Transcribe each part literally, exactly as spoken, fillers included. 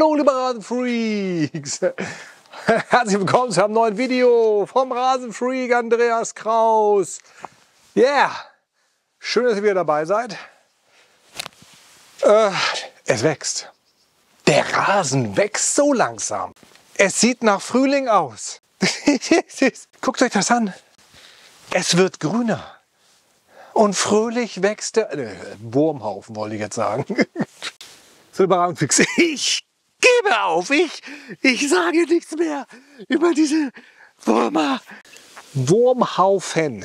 Hallo liebe Rasenfreaks! Herzlich willkommen zu einem neuen Video vom Rasenfreak Andreas Kraus. Yeah! Schön, dass ihr wieder dabei seid. Äh, es wächst. Der Rasen wächst so langsam. Es sieht nach Frühling aus. Guckt euch das an. Es wird grüner. Und fröhlich wächst der... Äh, Wurmhaufen wollte ich jetzt sagen. So, Rasenfreaks, ich gebe auf. Ich, ich sage nichts mehr über diese Würmer. Wurmhaufen.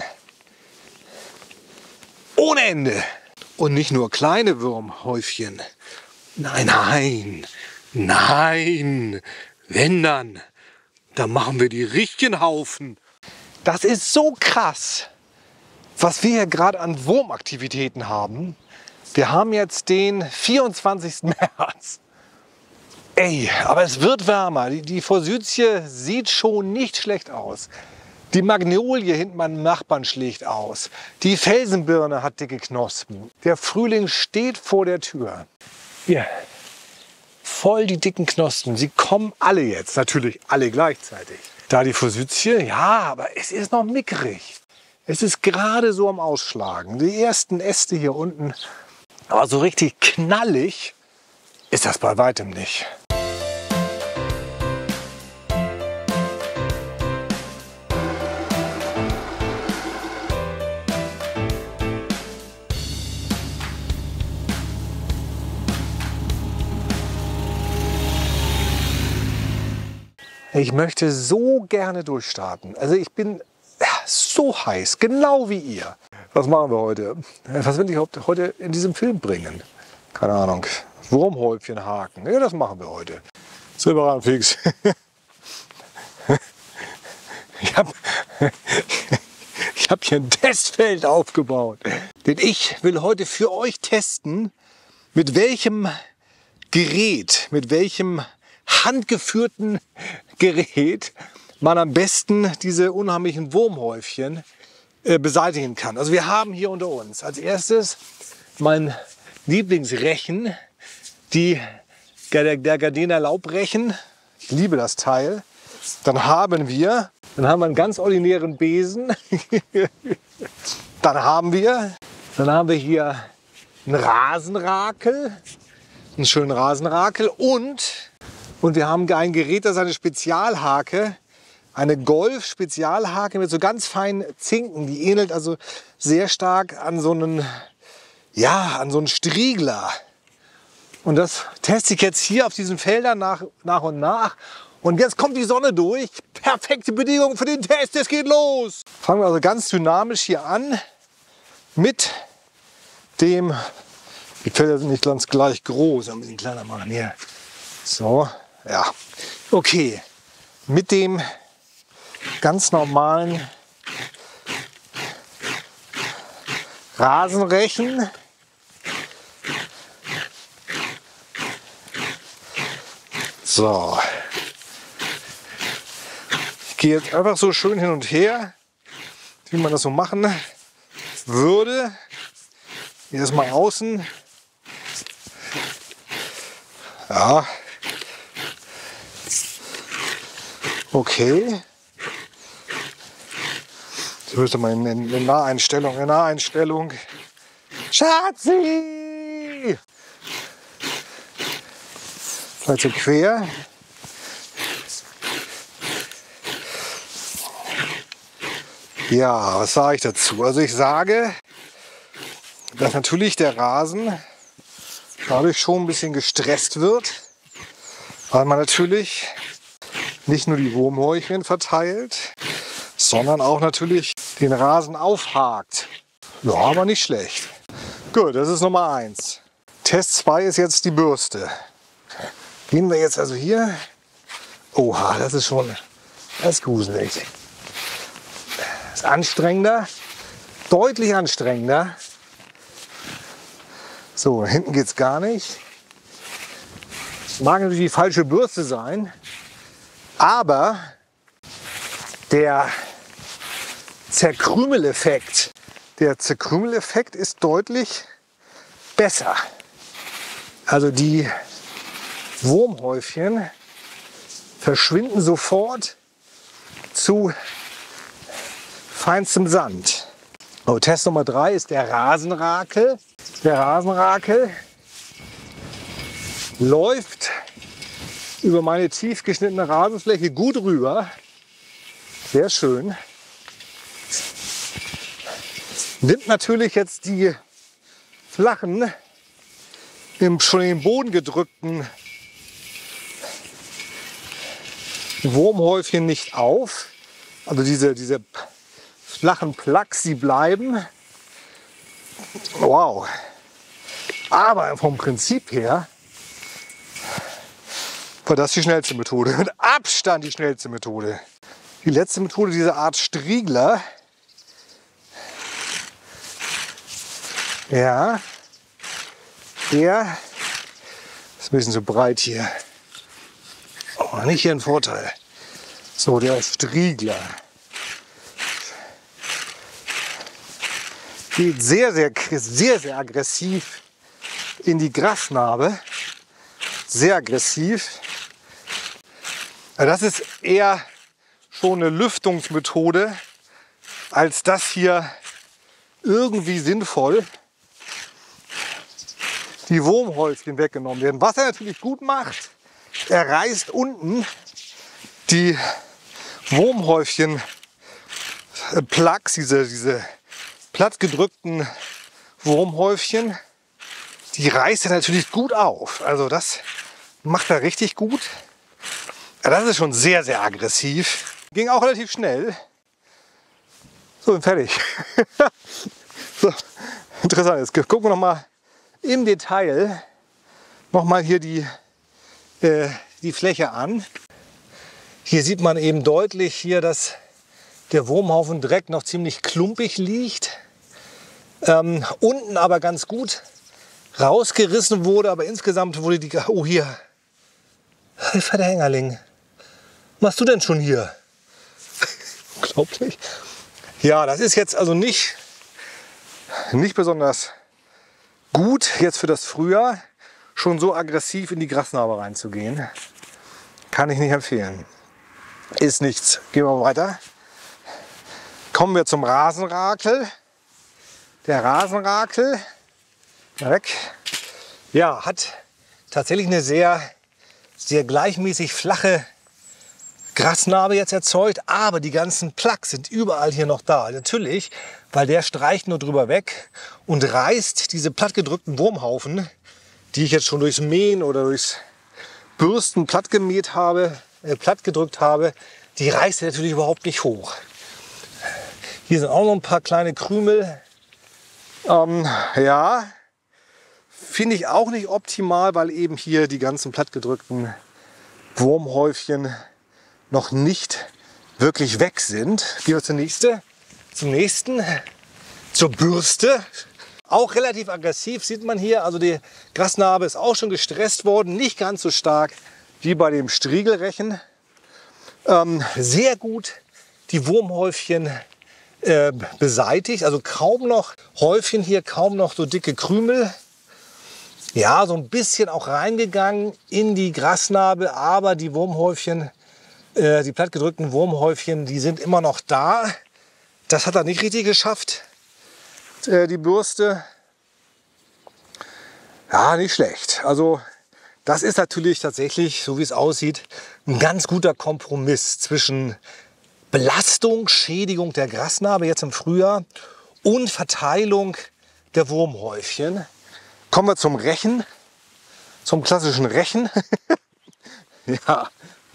Ohne Ende. Und nicht nur kleine Wurmhäufchen. Nein, nein, nein. Wenn dann, dann machen wir die richtigen Haufen. Das ist so krass, was wir hier gerade an Wurmaktivitäten haben. Wir haben jetzt den vierundzwanzigsten März. Ey, aber es wird wärmer. Die, die Forsythie sieht schon nicht schlecht aus. Die Magnolie hinten beim Nachbarn schlägt aus. Die Felsenbirne hat dicke Knospen. Der Frühling steht vor der Tür. Hier, voll die dicken Knospen. Sie kommen alle jetzt, natürlich alle gleichzeitig. Da die Forsythie, ja, aber es ist noch mickrig. Es ist gerade so am Ausschlagen. Die ersten Äste hier unten. Aber so richtig knallig ist das bei weitem nicht. Ich möchte so gerne durchstarten. Also ich bin so heiß, genau wie ihr. Was machen wir heute? Was will ich heute in diesem Film bringen? Keine Ahnung. Wurmhäufchen haken. Ja, das machen wir heute. So, Rasenfreaks. Ich habe ich hab hier ein Testfeld aufgebaut. Denn ich will heute für euch testen, mit welchem Gerät, mit welchem handgeführten Gerät man am besten diese unheimlichen Wurmhäufchen äh, beseitigen kann. Also wir haben hier unter uns als erstes mein Lieblingsrechen, die, der, der Gardena Laubrechen. Ich liebe das Teil. Dann haben wir, dann haben wir einen ganz ordinären Besen. Dann haben wir, dann haben wir hier einen Rasenrakel, einen schönen Rasenrakel und Und wir haben ein Gerät, das ist eine Spezialhake, eine Golf-Spezialhake mit so ganz feinen Zinken. Die ähnelt also sehr stark an so einen, ja, an so einen Striegler. Und das teste ich jetzt hier auf diesen Feldern nach, nach und nach. Und jetzt kommt die Sonne durch. Perfekte Bedingungen für den Test. Es geht los. Fangen wir also ganz dynamisch hier an mit dem, die Felder sind nicht ganz gleich groß, ein bisschen kleiner machen hier. So. Ja, okay, mit dem ganz normalen Rasenrechen so, ich gehe jetzt einfach so schön hin und her, wie man das so machen würde. Erstmal außen, ja. Okay. Ich müsste mal in eine Naheinstellung, eine Naheinstellung. Schatzi! Vielleicht so quer. Ja, was sage ich dazu? Also ich sage, dass natürlich der Rasen dadurch schon ein bisschen gestresst wird, weil man natürlich nicht nur die Wurmhäufchen verteilt, sondern auch natürlich den Rasen aufhakt. Ja, aber nicht schlecht. Gut, das ist Nummer eins. Test zwei ist jetzt die Bürste. Gehen wir jetzt also hier. Oha, das ist schon, das ist gruselig. Das ist anstrengender, deutlich anstrengender. So, hinten geht es gar nicht. Das mag natürlich die falsche Bürste sein. Aber der Zerkrümeleffekt, der Zerkrümeleffekt ist deutlich besser. Also die Wurmhäufchen verschwinden sofort zu feinstem Sand. Oh, Test Nummer drei ist der Rasenrakel. Der Rasenrakel läuft über meine tief geschnittene Rasenfläche gut rüber. Sehr schön. Nimmt natürlich jetzt die flachen, im, schon in den Boden gedrückten Wurmhäufchen nicht auf. Also diese, diese flachen Plaques, die bleiben. Wow. Aber vom Prinzip her war das die schnellste Methode. Mit Abstand die schnellste Methode. Die letzte Methode, diese Art Striegler. Ja, der ist ein bisschen zu breit hier. Oh, nicht hier ein Vorteil. So, der Striegler. Geht sehr, sehr, sehr, sehr aggressiv in die Grasnarbe. Sehr aggressiv. Das ist eher schon eine Lüftungsmethode, als das hier irgendwie sinnvoll die Wurmhäufchen weggenommen werden. Was er natürlich gut macht, er reißt unten die Wurmhäufchen äh, Plaques, diese, diese plattgedrückten Wurmhäufchen, die reißt er natürlich gut auf. Also das macht er richtig gut. Das ist schon sehr, sehr aggressiv. Ging auch relativ schnell. So, und fertig. So, interessant. Jetzt gucken wir noch mal im Detail noch mal hier die, äh, die Fläche an. Hier sieht man eben deutlich hier, dass der Wurmhaufen Dreck noch ziemlich klumpig liegt. Ähm, unten aber ganz gut rausgerissen wurde, aber insgesamt wurde die... Oh, hier. Hilfe, der Hängerling. Was machst du denn schon hier? Unglaublich. Ja, das ist jetzt also nicht, nicht besonders gut, jetzt für das Frühjahr schon so aggressiv in die Grasnarbe reinzugehen. Kann ich nicht empfehlen. Ist nichts. Gehen wir weiter. Kommen wir zum Rasenrakel. Der Rasenrakel, weg, ja, hat tatsächlich eine sehr, sehr gleichmäßig flache Grasnarbe jetzt erzeugt, aber die ganzen Plaques sind überall hier noch da. Natürlich, weil der streicht nur drüber weg und reißt diese plattgedrückten Wurmhaufen, die ich jetzt schon durchs Mähen oder durchs Bürsten plattgemäht habe, äh, plattgedrückt habe, die reißt er natürlich überhaupt nicht hoch. Hier sind auch noch ein paar kleine Krümel. Ähm, ja, finde ich auch nicht optimal, weil eben hier die ganzen plattgedrückten Wurmhäufchen noch nicht wirklich weg sind. Gehen wir zur nächste, zum nächsten, zur Bürste. Auch relativ aggressiv sieht man hier. Also die Grasnarbe ist auch schon gestresst worden, nicht ganz so stark wie bei dem Striegelrechen. Ähm, sehr gut die Wurmhäufchen äh, beseitigt, also kaum noch Häufchen hier, kaum noch so dicke Krümel. Ja, so ein bisschen auch reingegangen in die Grasnarbe, aber die Wurmhäufchen, äh, die plattgedrückten Wurmhäufchen, die sind immer noch da. Das hat er nicht richtig geschafft, äh, die Bürste. Ja, nicht schlecht. Also das ist natürlich tatsächlich, so wie es aussieht, ein ganz guter Kompromiss zwischen Belastung, Schädigung der Grasnarbe jetzt im Frühjahr und Verteilung der Wurmhäufchen. Kommen wir zum Rechen, zum klassischen Rechen. Ja.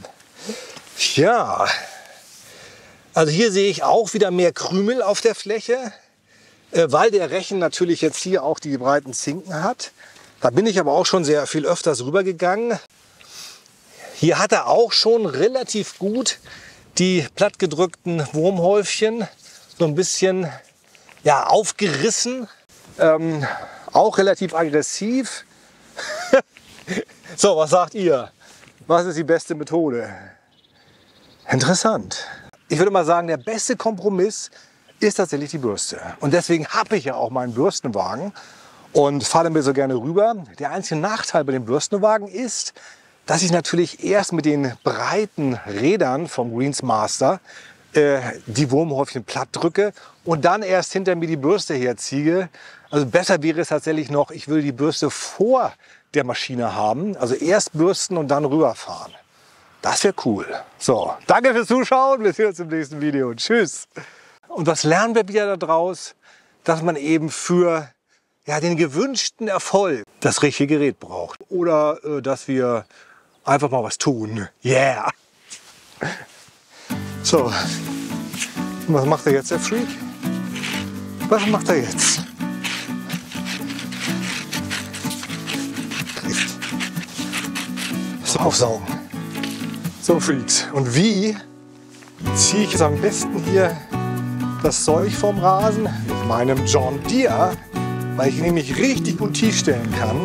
Ja, also hier sehe ich auch wieder mehr Krümel auf der Fläche, weil der Rechen natürlich jetzt hier auch die breiten Zinken hat. Da bin ich aber auch schon sehr viel öfters rübergegangen. Hier hat er auch schon relativ gut die plattgedrückten Wurmhäufchen so ein bisschen ja, aufgerissen. Ähm, auch relativ aggressiv. So, was sagt ihr? Was ist die beste Methode? Interessant. Ich würde mal sagen, der beste Kompromiss ist tatsächlich die Bürste. Und deswegen habe ich ja auch meinen Bürstenwagen und fahre mir so gerne rüber. Der einzige Nachteil bei dem Bürstenwagen ist, dass ich natürlich erst mit den breiten Rädern vom Greensmaster äh, die Wurmhäufchen platt drücke und dann erst hinter mir die Bürste herziehe. Also besser wäre es tatsächlich noch, ich will die Bürste vor der Maschine haben. Also erst bürsten und dann rüberfahren. Das wäre cool. So, danke fürs Zuschauen. Wir sehen uns im nächsten Video. Tschüss. Und was lernen wir wieder daraus? Dass man eben für ja, den gewünschten Erfolg das richtige Gerät braucht. Oder äh, dass wir einfach mal was tun. Yeah! So, was macht er jetzt, der Freak? Was macht er jetzt? So, aufsaugen. So, Freaks. Und wie ziehe ich jetzt am besten hier das Zeug vom Rasen? Mit meinem John Deere, weil ich ihn nämlich richtig gut tief stellen kann.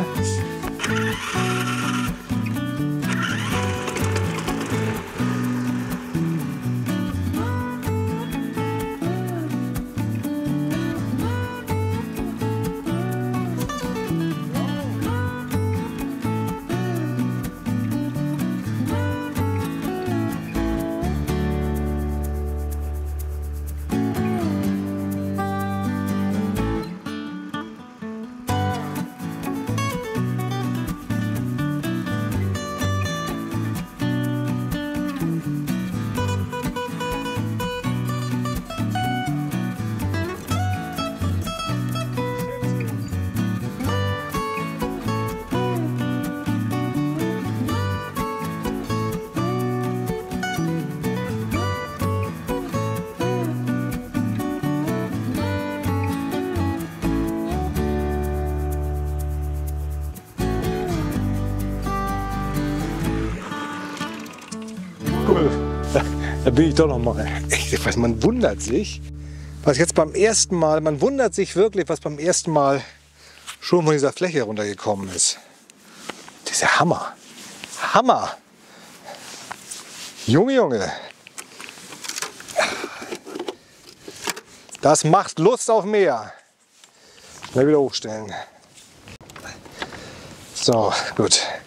Da bin ich doch noch mal. Ich weiß, man wundert sich, was jetzt beim ersten Mal, man wundert sich wirklich, was beim ersten Mal schon von dieser Fläche runtergekommen ist. Das ist ja Hammer. Hammer. Junge, Junge. Das macht Lust auf mehr. Mal wieder hochstellen. So, gut.